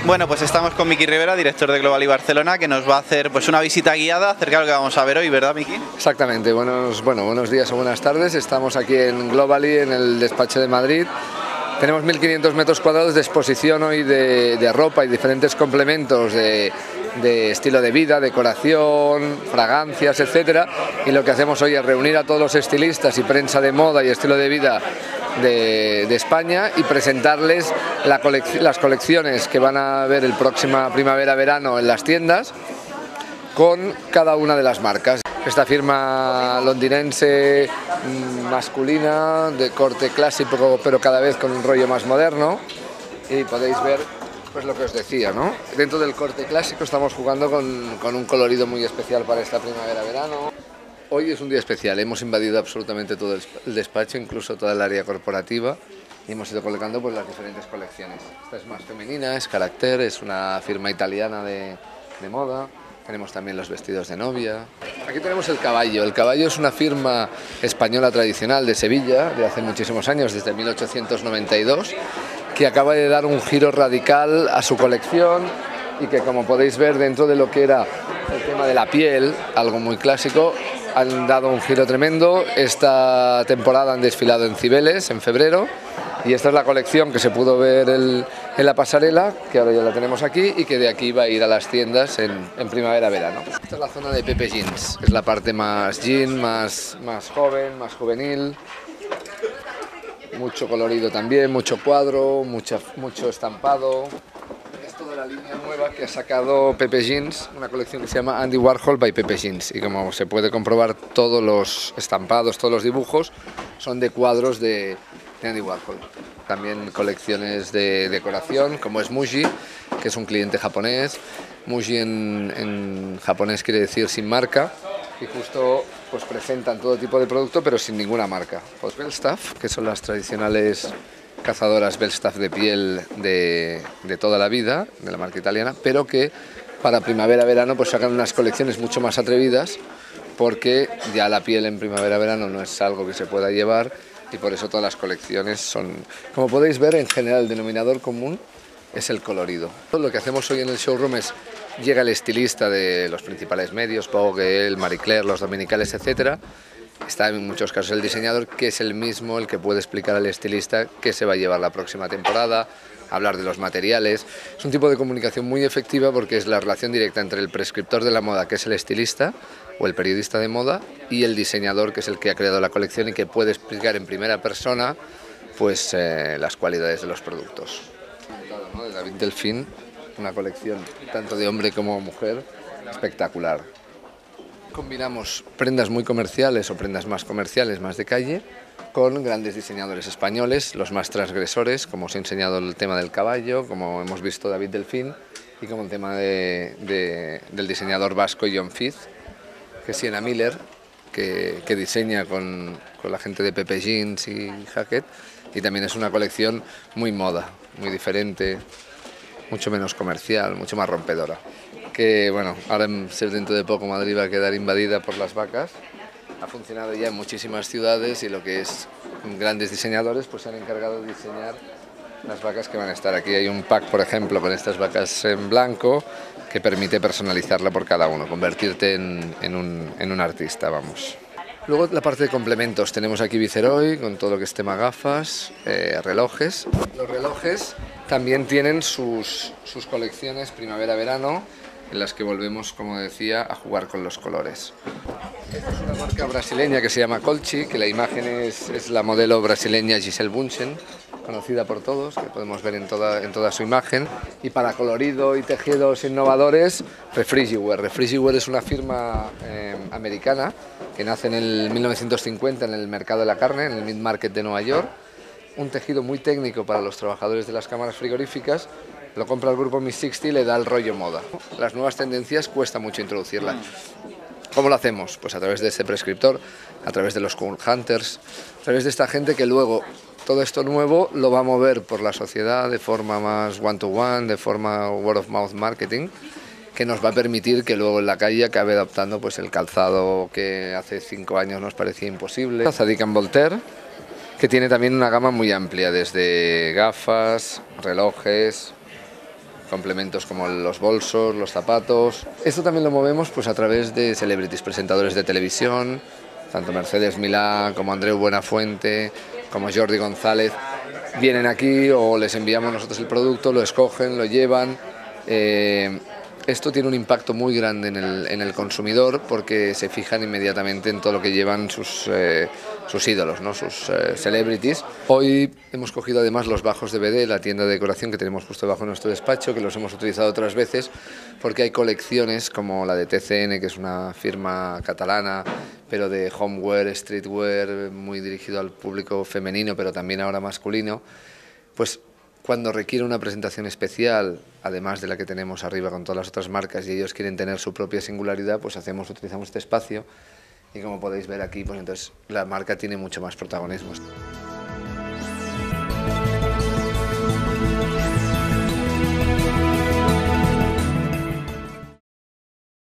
Bueno, pues estamos con Miki Rivera, director de Globally Barcelona, que nos va a hacer pues una visita guiada acerca de lo que vamos a ver hoy, ¿verdad, Miki? Exactamente, buenos días o buenas tardes. Estamos aquí en Globally, en el despacho de Madrid. Tenemos 1.500 metros cuadrados de exposición hoy de ropa y diferentes complementos de estilo de vida, decoración, fragancias, etcétera. Y lo que hacemos hoy es reunir a todos los estilistas y prensa de moda y estilo de vida de España y presentarles las colecciones que van a ver el próximo primavera-verano en las tiendas con cada una de las marcas. Esta firma londinense masculina de corte clásico pero cada vez con un rollo más moderno, y podéis ver pues lo que os decía, ¿no? Dentro del corte clásico estamos jugando con un colorido muy especial para esta primavera-verano. Hoy es un día especial, hemos invadido absolutamente todo el despacho, incluso toda el área corporativa, y hemos ido colocando pues las diferentes colecciones. Esta es más femenina, es Carácter, es una firma italiana de moda. Tenemos también los vestidos de novia. Aquí tenemos el Caballo. El Caballo es una firma española tradicional de Sevilla, de hace muchísimos años, desde 1892, que acaba de dar un giro radical a su colección y que, como podéis ver, dentro de lo que era el tema de la piel, algo muy clásico, han dado un giro tremendo. Esta temporada han desfilado en Cibeles, en febrero, y esta es la colección que se pudo ver en la pasarela, que ahora ya la tenemos aquí, y que de aquí va a ir a las tiendas en primavera-verano. Esta es la zona de Pepe Jeans, es la parte más jean, más joven, más juvenil. Mucho colorido también, mucho cuadro, mucho estampado. Es toda la línea nueva que ha sacado Pepe Jeans, una colección que se llama Andy Warhol by Pepe Jeans, y como se puede comprobar, todos los estampados, todos los dibujos son de cuadros de Andy Warhol. También colecciones de decoración, como es Muji, que es un cliente japonés. Muji en japonés quiere decir sin marca, y justo pues presentan todo tipo de producto pero sin ninguna marca. Pues Belstaff, que son las tradicionales cazadoras Belstaff de piel de toda la vida, de la marca italiana, pero que para primavera-verano pues sacan unas colecciones mucho más atrevidas, porque ya la piel en primavera-verano no es algo que se pueda llevar, y por eso todas las colecciones son, como podéis ver, en general el denominador común es el colorido. Lo que hacemos hoy en el showroom es, llega el estilista de los principales medios, Vogue, el Marie Claire, los dominicales, etcétera. Está en muchos casos el diseñador, que es el mismo el que puede explicar al estilista qué se va a llevar la próxima temporada, hablar de los materiales. Es un tipo de comunicación muy efectiva porque es la relación directa entre el prescriptor de la moda, que es el estilista, o el periodista de moda, y el diseñador, que es el que ha creado la colección y que puede explicar en primera persona pues las cualidades de los productos. De David Delfín, una colección tanto de hombre como mujer espectacular. Combinamos prendas muy comerciales o prendas más comerciales, más de calle, con grandes diseñadores españoles, los más transgresores, como os he enseñado el tema del Caballo, como hemos visto David Delfín, y como el tema del diseñador vasco John Fiz, que es Sienna Miller, que diseña con la gente de Pepe Jeans y Hackett, y también es una colección muy moda, muy diferente, mucho menos comercial, mucho más rompedora. Que bueno, ahora dentro de poco Madrid va a quedar invadida por las vacas. Ha funcionado ya en muchísimas ciudades, y lo que es grandes diseñadores pues se han encargado de diseñar las vacas que van a estar aquí. Hay un pack, por ejemplo, con estas vacas en blanco, que permite personalizarla por cada uno, convertirte en un artista, vamos. Luego la parte de complementos, tenemos aquí Viceroy con todo lo que es tema gafas, relojes. Los relojes también tienen sus colecciones primavera-verano, en las que volvemos, como decía, a jugar con los colores. Esta es una marca brasileña que se llama Colchi, que la imagen es la modelo brasileña Gisele Bündchen, conocida por todos, que podemos ver en toda su imagen. Y para colorido y tejidos innovadores, Refrigiwear. Refrigiwear es una firma americana que nace en el 1950 en el mercado de la carne, en el Meat Market de Nueva York. Un tejido muy técnico para los trabajadores de las cámaras frigoríficas. Lo compra el grupo Miss 60 y le da el rollo moda. Las nuevas tendencias cuesta mucho introducirlas. ¿Cómo lo hacemos? Pues a través de este prescriptor, a través de los Cool Hunters, a través de esta gente que luego todo esto nuevo lo va a mover por la sociedad de forma más one-to-one, de forma word of mouth marketing, que nos va a permitir que luego en la calle acabe adoptando pues el calzado que hace 5 años nos parecía imposible. Zadig & Voltaire, que tiene también una gama muy amplia, desde gafas, relojes, complementos como los bolsos, los zapatos. Esto también lo movemos pues a través de celebrities, presentadores de televisión, tanto Mercedes Milá como Andreu Buenafuente, como Jordi González. Vienen aquí o les enviamos nosotros el producto, lo escogen, lo llevan. Esto tiene un impacto muy grande en el consumidor porque se fijan inmediatamente en todo lo que llevan sus ídolos, ¿no? Sus celebrities. Hoy hemos cogido además los bajos de BD, la tienda de decoración que tenemos justo debajo de nuestro despacho, que los hemos utilizado otras veces porque hay colecciones como la de TCN, que es una firma catalana, pero de homeware, streetwear, muy dirigido al público femenino, pero también ahora masculino. Pues cuando requiere una presentación especial, además de la que tenemos arriba con todas las otras marcas y ellos quieren tener su propia singularidad, pues utilizamos este espacio y como podéis ver aquí, pues entonces la marca tiene mucho más protagonismo.